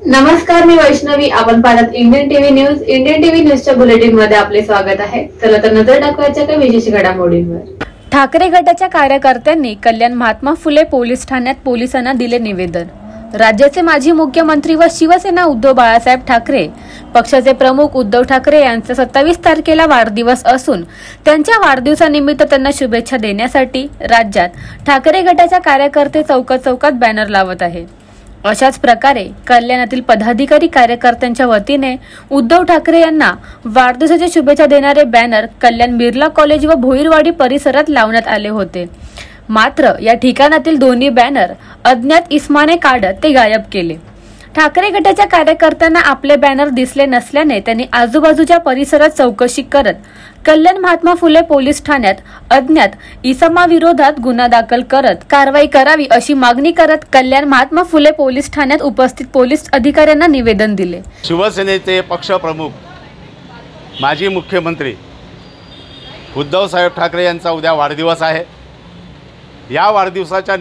नमस्कार, मी वैष्णवी. आपण पाहत Indian TV news. Indian TV न्यूजच्या बुलेटिन मध्ये आपले स्वागत आहे. चला तर नजर टाकवायच्या काही विशेष घडामोडींवर. ठाकरे गटाच्या कार्यकर्त्यांनी कल्याण महात्मा फुले पोलीस ठाण्यात पोलिसांना दिले निवेदन. राज्याचे माजी मुख्यमंत्री व शिवसेना उद्धव बाळासाहेब ठाकरे पक्षाचे प्रमुख उद्धव ठाकरे यांचा 27 तारखेला वाढदिवस असून त्यांच्या वाढदिवसानिमित्त त्यांना शुभेच्छा देण्यासाठी राज्यात ठाकरे गटाच्या कार्यकर्ते चौकात बॅनर लावत आहे. अशाच प्रकारे कल्याणातील पदाधिकारी कार्यकर्त्यांच्या वतीने उद्धव ठाकरे यांना वाढदिवसाच्या शुभेच्छा देणारे बॅनर कल्याण बिर्ला कॉलेज व भोईरवाडी परिसरात लावण्यात आले होते. मात्र या ठिकाणातील दोन्ही बॅनर अज्ञात इसमाने काढत ते गायब केले. ठाकरे गटाच्या कार्यकर्त्यांना आपले बॅनर दिसले नसल्याने त्यांनी आजूबाजूच्या परिसरात चौकशी करत कल्याण महात्मा फुले पोलीस ठाण्यात अज्ञात इसमाविरोधात गुन्हा दाखल करत कारवाई करावी अशी मागणी करत कल्याण महात्मा फुले पोलीस ठाण्यात उपस्थित पोलीस अधिकाऱ्यांना निवेदन दिले. शिवसेनेचे पक्षप्रमुख माजी मुख्यमंत्री उद्धव साहेब ठाकरे यांचा उद्या वाढदिवस आहे. या वाढदिवसाच्या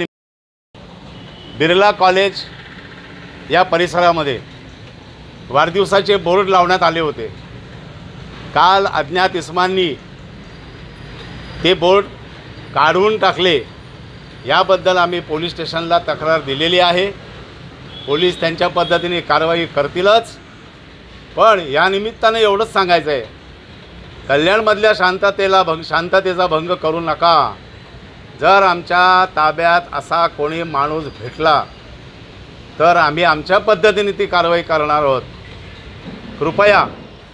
बिर्ला कॉलेज या परिसरामध्ये वाढदिवसाचे बोर्ड लावण्यात आले होते. काल अज्ञात इसमांनी ते बोर्ड काढून टाकले. याबद्दल आम्ही पोलीस स्टेशनला तक्रार दिलेली आहे. पोलीस त्यांच्या पद्धतीने कारवाई करतीलच. पण या निमित्ताने एवढंच सांगायचं आहे, कल्याणमधल्या शांततेचा भंग करू नका. जर आमच्या ताब्यात असा कोणी माणूस भेटला तर आम्ही आमच्या पद्धतीने ती कारवाई करणार आहोत. कृपया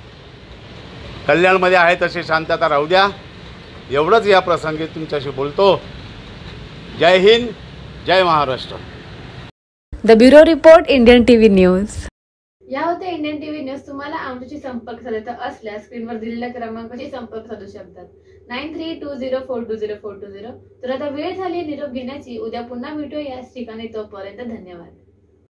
कल्याणमध्ये आहे तशी शांतता राहू द्या. एवढंच या प्रसंगी तुमच्याशी बोलतो. जय हिंद, जय Maharashtra. The bureau report, Indian TV news. या होते इंडियन टीव्ही न्यूज. तुम्हाला आमच्याशी संपर्क साधायचा असल्यास स्क्रीनवर दिलेल्या क्रमांकाशी संपर्क साधू शकतात. 9320420420. तर आता वेळ झाली निरोप घेण्याची. उद्या पुन्हा भेटूया याच ठिकाणी. तोपर्यंत धन्यवाद.